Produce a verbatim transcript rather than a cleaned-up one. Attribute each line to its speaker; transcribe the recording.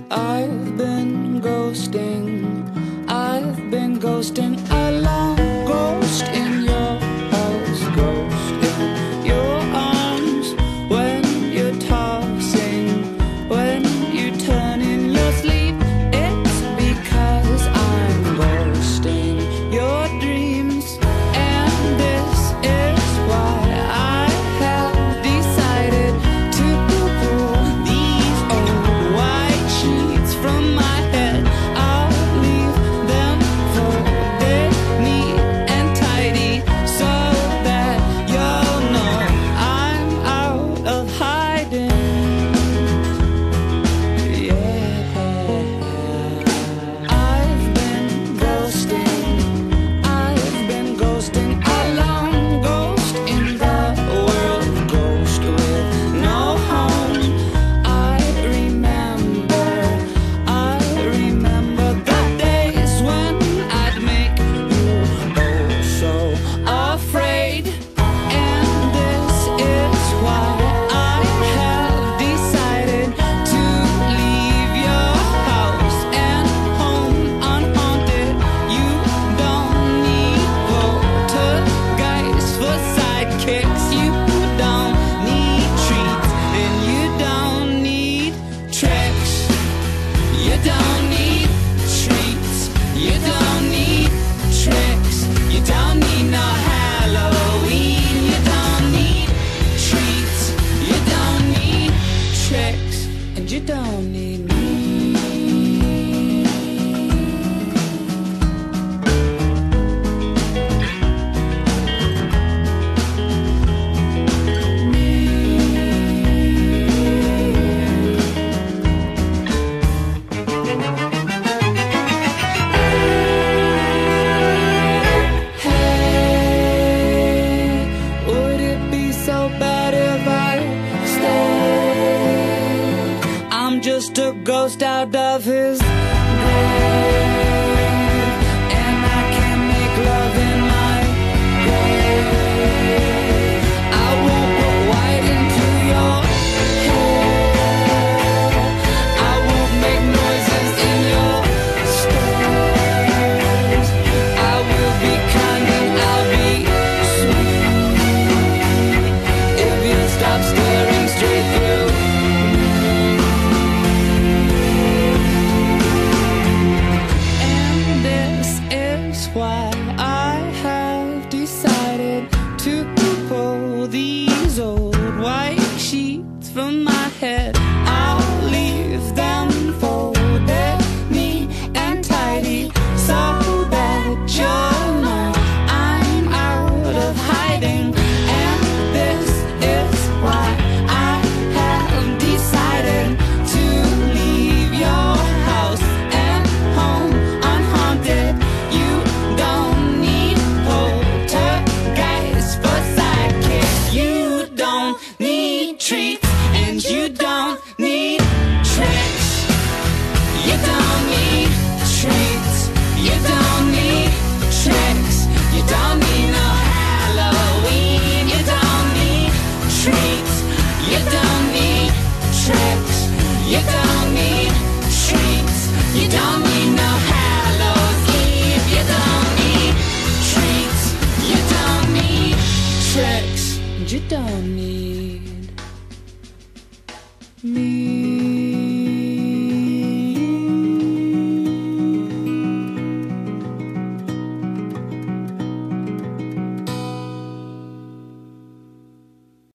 Speaker 1: I've been ghosting, I've been ghosting alone. Ghost in your house, ghost in your arms. When you're tossing, when you turn in your sleep, it's because I'm ghosting your dreams. And this is why I have decided to pull these old white sheets from my head. I'll leave them folded neat and tidy so that you'll know I'm out of hiding. Yeah, I've been ghosting, I've been ghosting alone. Ghost in the world, ghost with no home. I remember, I remember the days when I'd make you oh so afraid. And this is why I have decided to leave your house and home unhaunted. You don't need poltergeists for sidekicks. You don't need treats and you don't need tricks. You don't need treats. You don't need tricks. You don't need no Halloween. You don't need treats. You don't need tricks. And you don't need me. Hey, would it be so bad if I stayed? I'm just a ghost out of his grave, and I can't make love in my grave. I won't put white into your hair. I won't make noises in your stairs. I will be kind and I'll be sweet if you stop staring straight through me. And this is why I have decided to pull these old white sheets from my head.